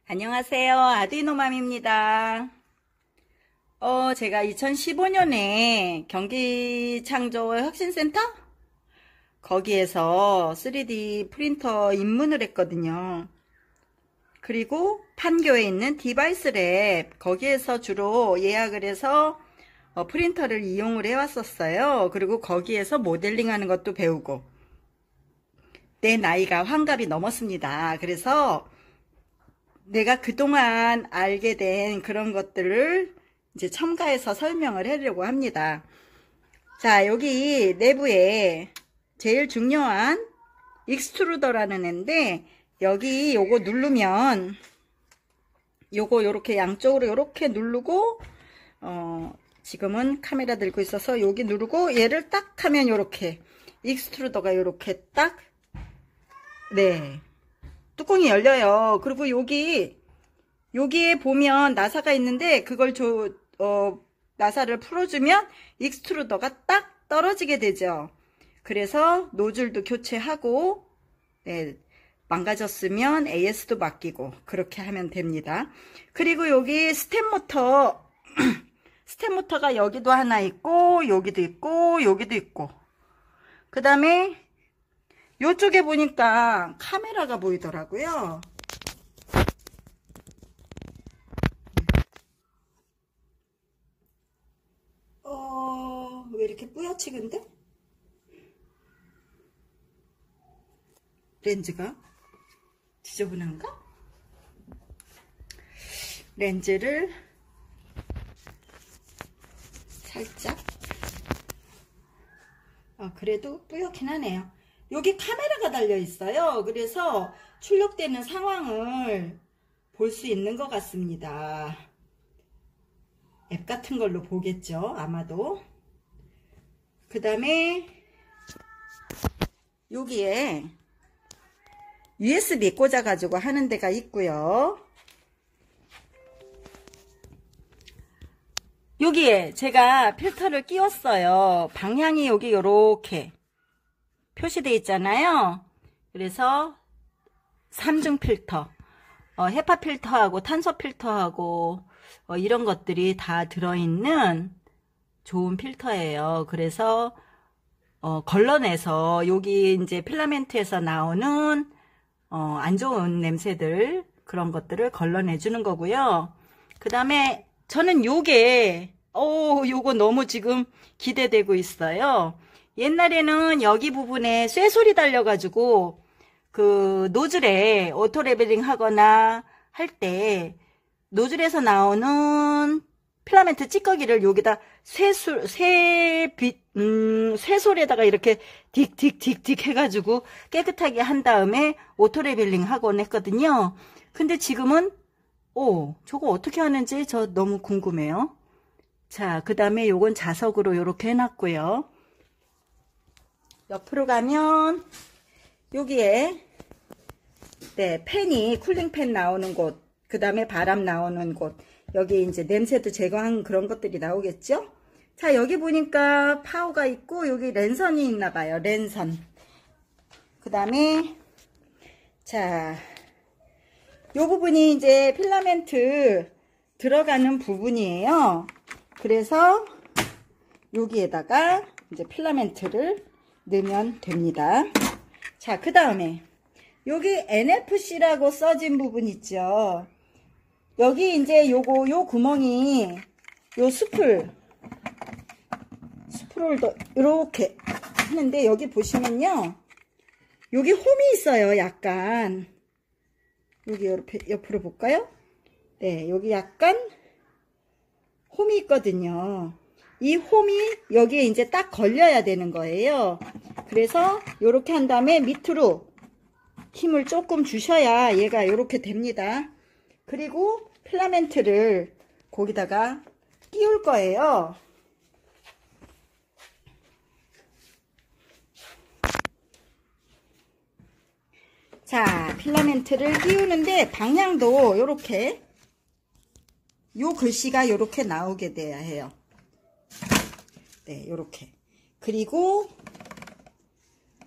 안녕하세요. 아두이노맘입니다. 제가 2015년에 경기창조혁신센터? 거기에서 3D 프린터 입문을 했거든요. 그리고 판교에 있는 디바이스랩, 거기에서 주로 예약을 해서 프린터를 이용을 해왔었어요. 그리고 거기에서 모델링 하는 것도 배우고, 내 나이가 환갑이 넘었습니다. 그래서 내가 그동안 알게 된 그런 것들을 이제 첨가해서 설명을 하려고 합니다. 자, 여기 내부에 제일 중요한 익스트루더라는 애인데, 여기 요거 누르면 요거 요렇게 양쪽으로 요렇게 누르고, 지금은 카메라 들고 있어서 여기 누르고 얘를 딱 하면 요렇게 익스트루더가 요렇게 딱, 네, 뚜껑이 열려요. 그리고 여기에 보면 나사가 있는데, 그걸 나사를 풀어주면 익스트루더가 딱 떨어지게 되죠. 그래서 노즐도 교체하고, 네, 망가졌으면 AS도 맡기고, 그렇게 하면 됩니다. 그리고 여기 스텝 모터, 스텝 모터가 여기도 하나 있고, 여기도 있고, 여기도 있고. 그 다음에 요쪽에 보니까 카메라가 보이더라고요. 왜 이렇게 뿌옇지근데? 렌즈가 지저분한가? 렌즈를 살짝, 그래도 뿌옇긴 하네요. 여기 카메라가 달려 있어요. 그래서 출력되는 상황을 볼 수 있는 것 같습니다. 앱 같은 걸로 보겠죠, 아마도. 그 다음에 여기에 USB 꽂아 가지고 하는 데가 있고요. 여기에 제가 필터를 끼웠어요. 방향이 여기 요렇게 표시되어 있잖아요. 그래서 3중 필터, 헤파 필터하고 탄소 필터하고 이런 것들이 다 들어있는 좋은 필터예요. 그래서 걸러내서 여기 이제 필라멘트에서 나오는 안 좋은 냄새들, 그런 것들을 걸러내 주는 거고요. 그 다음에 저는 요거 너무 지금 기대되고 있어요. 옛날에는 여기 부분에 쇠소리 달려가지고 그 노즐에 오토 레벨링 하거나 할 때 노즐에서 나오는 필라멘트 찌꺼기를 여기다 쇠솔에다가 이렇게 딕딕딕딕 해가지고 깨끗하게 한 다음에 오토 레벨링 하곤 했거든요. 근데 지금은 저거 어떻게 하는지 저 너무 궁금해요. 자, 그 다음에 요건 자석으로 이렇게 해놨고요. 옆으로 가면 여기에 팬이 쿨링팬 나오는 곳, 그 다음에 바람 나오는 곳, 여기 이제 냄새도 제거한 그런 것들이 나오겠죠. 자, 여기 보니까 파워가 있고 여기 랜선이 있나 봐요. 랜선. 그 다음에 자, 요 부분이 이제 필라멘트 들어가는 부분이에요. 그래서 여기에다가 이제 필라멘트를 넣으면 됩니다. 자, 그 다음에 여기 NFC라고 써진 부분 있죠. 여기 이제 요 구멍이 요 스풀 홀더 이렇게 하는데, 여기 보시면요, 여기 홈이 있어요. 약간 여기 옆으로 볼까요? 네, 여기 약간 홈이 있거든요. 이 홈이 여기에 이제 딱 걸려야 되는 거예요. 그래서 이렇게 한 다음에 밑으로 힘을 조금 주셔야 얘가 이렇게 됩니다. 그리고 필라멘트를 거기다가 끼울 거예요. 자, 필라멘트를 끼우는데 방향도 요렇게, 요 글씨가 요렇게 나오게 돼야 해요. 네, 요렇게. 그리고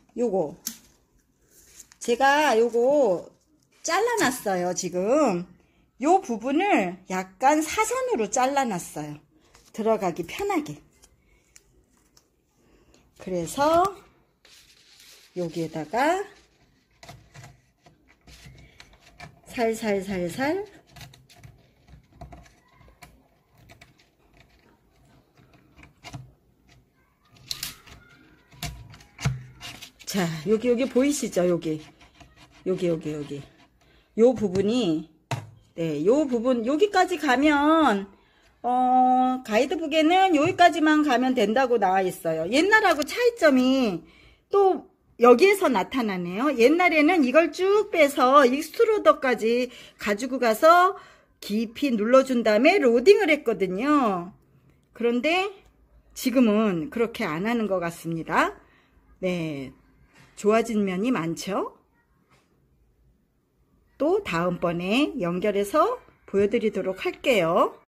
요거 제가 요거 잘라놨어요. 지금 요 부분을 약간 사선으로 잘라놨어요. 들어가기 편하게. 그래서 여기에다가 살살살살 자, 여기 보이시죠? 여기 요 부분이, 네, 요 부분 여기까지 가면 가이드북에는 여기까지만 가면 된다고 나와 있어요. 옛날하고 차이점이 또 여기에서 나타나네요. 옛날에는 이걸 쭉 빼서 익스트루더까지 가지고 가서 깊이 눌러준 다음에 로딩을 했거든요. 그런데 지금은 그렇게 안 하는 것 같습니다. 네, 좋아진 면이 많죠. 또 다음번에 연결해서 보여드리도록 할게요.